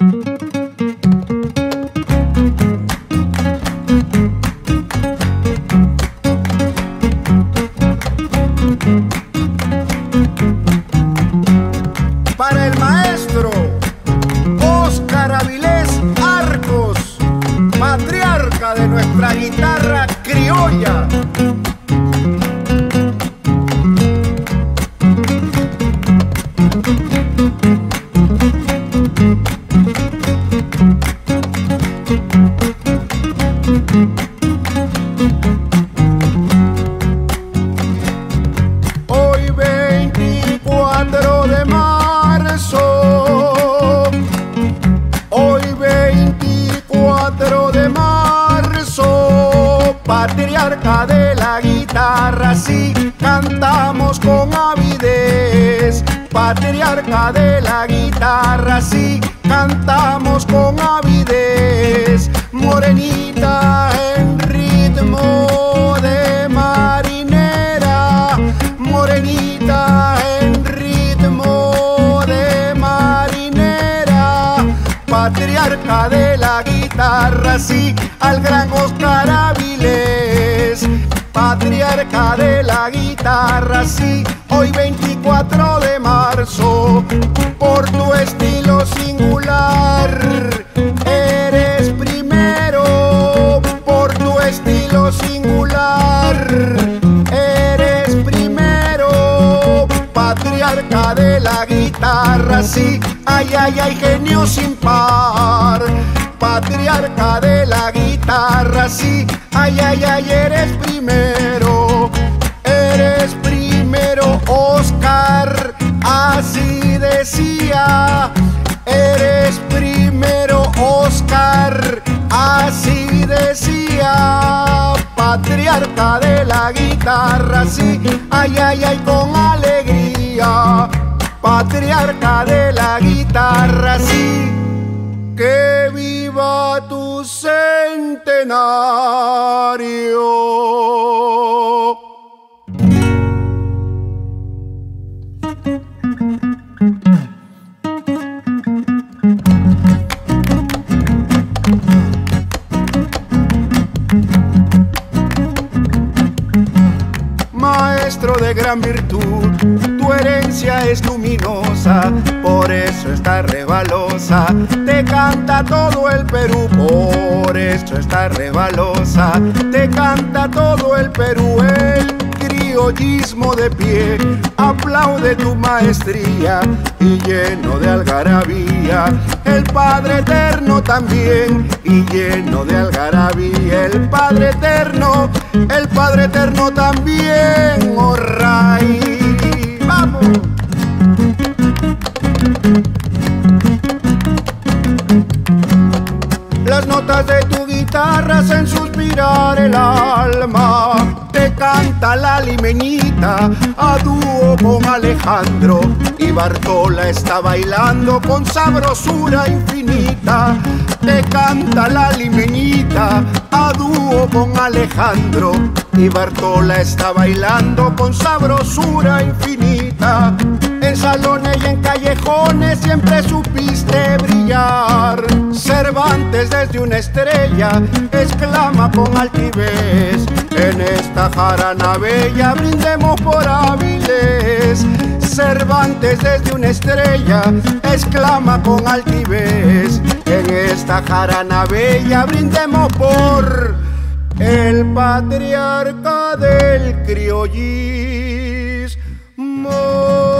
Para el maestro Óscar Avilés Arcos, patriarca de nuestra guitarra criolla. Hoy 24 de marzo, hoy 24 de marzo, patriarca de la guitarra, sí, cantamos con avidez. Patriarca de la guitarra, sí, cantamos con avidez. Morenita en ritmo de marinera, morenita en ritmo de marinera. Patriarca de la guitarra, sí, al gran Óscar Avilés. Patriarca de la guitarra, sí, hoy 24 de marzo, por tu estilo singular, eres primero. Por tu estilo singular, eres primero. Patriarca de la guitarra, sí, ay, ay, ay, genio sin par. Patriarca de la guitarra, sí, ay, ay, ay, eres primero. Eres primero, Óscar, así decía. Eres primero, Óscar, así decía. Patriarca de la guitarra, sí, ay, ay, ay, con alegría. Patriarca de la guitarra, sí, que viva tu centenario. Maestro de gran virtud, tu herencia es luminosa, por eso está rebalosa. Te canta todo el Perú, por eso está rebalosa. Te canta todo el Perú, el criollismo de pie aplaude tu maestría y lleno de algarabía. El Padre Eterno también y lleno de algarabía. El Padre Eterno también, oh Ray. ¡Vamos! Las notas de tu guitarra hacen suspirar el alma. Te canta la limeñita a dúo con Alejandro, y Bartola está bailando con sabrosura infinita. Te canta la limeñita a dúo con Alejandro, y Bartola está bailando con sabrosura infinita. En salones y en callejones siempre supiste brillar. Cervantes desde una estrella exclama con altivez: en esta jarana bella brindemos por Avilés. Cervantes desde una estrella exclama con altivez: en esta jarana bella brindemos por el patriarca del criollismo.